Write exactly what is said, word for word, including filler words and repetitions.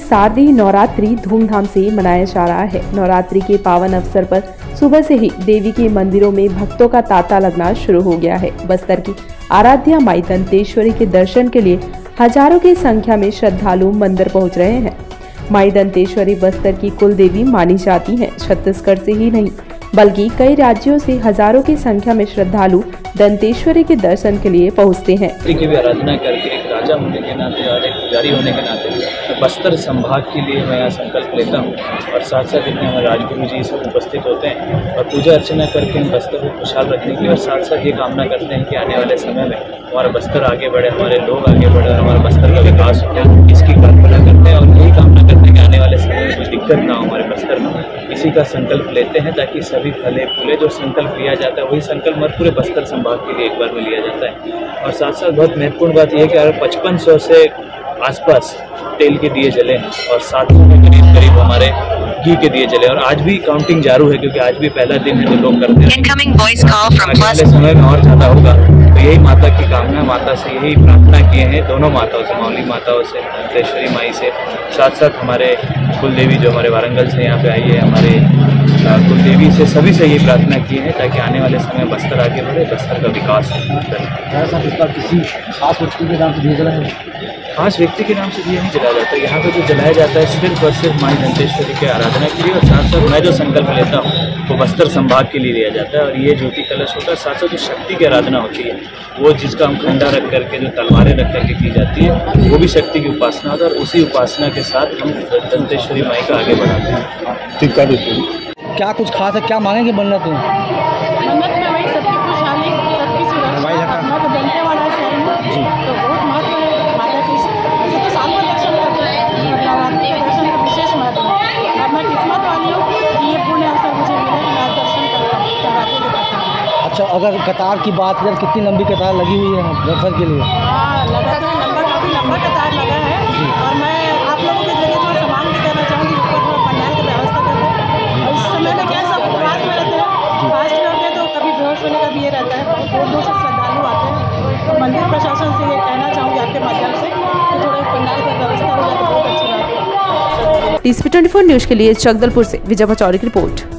शारदीय नवरात्रि धूमधाम से मनाया जा रहा है। नवरात्रि के पावन अवसर पर सुबह से ही देवी के मंदिरों में भक्तों का तांता लगना शुरू हो गया है। बस्तर की आराध्या माई दंतेश्वरी के दर्शन के लिए हजारों की संख्या में श्रद्धालु मंदिर पहुंच रहे हैं। माई दंतेश्वरी बस्तर की कुल देवी मानी जाती हैं। छत्तीसगढ़ से ही नहीं बल्कि कई राज्यों से हजारों की संख्या में श्रद्धालु दंतेश्वरी के दर्शन के लिए पहुंचते हैं। की भी आराधना करके एक राजा होने के नाते और एक पुजारी होने के नाते तो बस्तर संभाग के लिए मैं यहाँ संकल्प लेता हूँ और साथ साथ इतने हमारे राजगुरु जी सब उपस्थित होते हैं और पूजा अर्चना करके हम बस्तर को खुशहाल रखने के लिए और साथ साथ ये कामना करते हैं कि आने वाले समय में हमारा बस्तर आगे बढ़े, हमारे लोग आगे बढ़े, हमारा बस्तर का विकास हो जाए, इसकी कल्पना करते हैं और यही कामना करते हैं कि आने वाले समय में कोई दिक्कत ना हो हमारे बस्तर में। इसी का संकल्प लेते हैं ताकि सभी फले फूले जो संकल्प लिया जाता है वही संकल्प हमारे पूरे बस्तर संभाग के लिए एक बार में लिया जाता है। और साथ साथ बहुत महत्वपूर्ण बात यह है कि अगर पचपन सौ से आसपास तेल के दिए जले हैं और सात सौ के करीब करीब हमारे घी के दिए जले और आज भी काउंटिंग जारू है क्योंकि आज भी पहला दिन है जो लोग करते हैं। अगले समय में और ज़्यादा होगा तो यही माता की कामना, माता से यही प्रार्थना किए हैं दोनों माताओं से, मौली माताओं से, दंतेश्वरी माई से, साथ साथ हमारे कुल देवी जो हमारे वारंगल से यहाँ पे आई है, हमारे कुल देवी से, सभी से यही प्रार्थना की है ताकि आने वाले समय बस्तर आगे बढ़े, बस्तर का विकास हो। किसी खास व्यक्ति के नाम से दिया जला है? खास व्यक्ति के नाम से दिया नहीं जलाया जाता। यहाँ पे जो जलाया जाता है सिर्फ और सिर्फ माई दंतेश्वरी के आराधना के लिए और साथ साथ मैं जो संकल्प लेता हूँ वो बस्तर संभाग के लिए लिया जाता है। और ये ज्योति कलश होता है, साथ साथ जो शक्ति की आराधना होती है वो जिसका हम खंडा रख करके जो तलवारें रख करके की जाती है वो भी शक्ति की उपासना होता है और उसी उपासना के साथ हम दंतेश्वरी माई का आगे बढ़ाते हैं। ठीक है, क्या कुछ खास है, क्या मांगेंगे बनना तुम? अच्छा, अगर कतार की बात करें कितनी लंबी कतार लगी हुई है दर्शन के लिए? हाँ, लगा तो लंबा, काफ़ी लंबा कतार लगा है और मैं आप लोगों के जरिए थोड़ा सामान भी करना चाहूँगी, ऊपर थोड़ा पंडाल की व्यवस्था करते हैं और इस समय में क्या सब फास्ट में रहते हैं, फास्ट करते हैं तो कभी बेहोश होने का भी ये रहता है। बहुत दूर से श्रद्धालु आते हैं तो मंदिर प्रशासन से ये कहना चाहूँगी आपके माध्यम से कि थोड़ा पंडाल की व्यवस्था हो जाए तो बहुत अच्छी बात है। टीएसपी चौबीस न्यूज़ के लिए जगदलपुर से विजय पचौरी की रिपोर्ट।